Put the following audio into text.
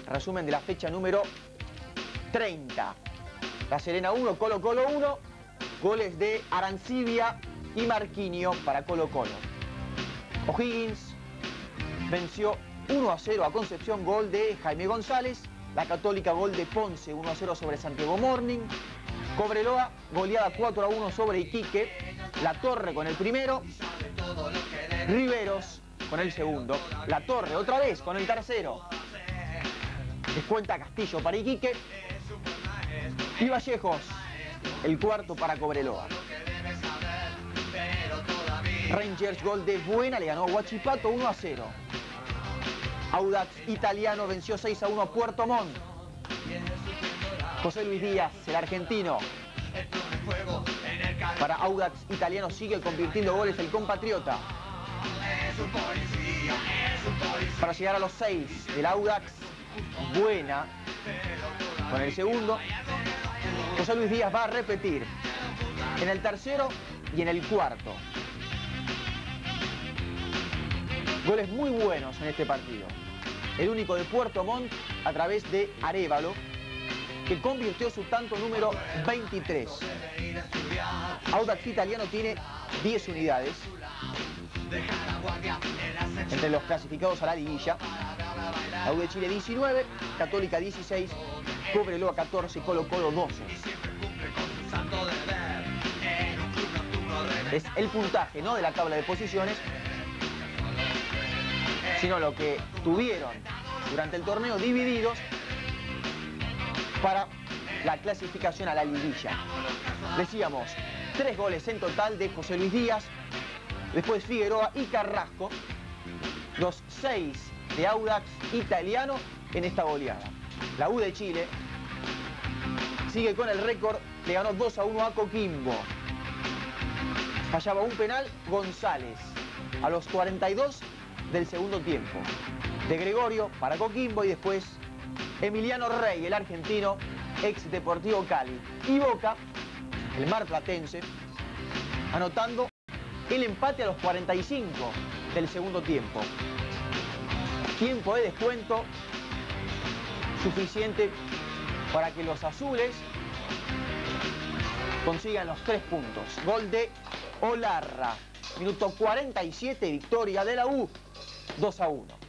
Resumen de la fecha número 30. La Serena 1, Colo Colo 1. Goles de Arancibia y Marquinho para Colo Colo. O'Higgins venció 1-0 a Concepción, gol de Jaime González. La Católica, gol de Ponce, 1-0 sobre Santiago Morning. Cobreloa, goleada 4-1 sobre Iquique. La Torre con el primero. Riveros con el segundo. La Torre otra vez con el tercero. Descuenta Castillo para Iquique. Y Vallejos, el cuarto para Cobreloa. Rangers, gol de Buena, le ganó Huachipato 1-0. Audax Italiano venció 6-1 a Puerto Montt. José Luis Díaz, el argentino. Para Audax Italiano sigue convirtiendo goles el compatriota. Para llegar a los 6 del Audax, Buena con el segundo. José Luis Díaz va a repetir en el tercero y en el cuarto. Goles muy buenos en este partido. El único de Puerto Montt a través de Arévalo, que convirtió su tanto número 23. Audax Italiano tiene 10 unidades entre los clasificados a la liguilla. La U de Chile 19, Católica 16, Cobreloa 14, Colo Colo 12. Es el puntaje, no de la tabla de posiciones, sino lo que tuvieron durante el torneo divididos para la clasificación a la liguilla. Decíamos, 3 goles en total de José Luis Díaz, después Figueroa y Carrasco, los 6 de Audax Italiano en esta goleada. La U de Chile sigue con el récord, le ganó 2-1 a Coquimbo. Fallaba un penal González a los 42 del segundo tiempo. De Gregorio para Coquimbo y después Emiliano Rey, el argentino, ex Deportivo Cali. Y Boca, el marplatense, anotando el empate a los 45 del segundo tiempo. Tiempo de descuento suficiente para que los azules consigan los 3 puntos. Gol de Olarra. Minuto 47, victoria de la U, 2-1.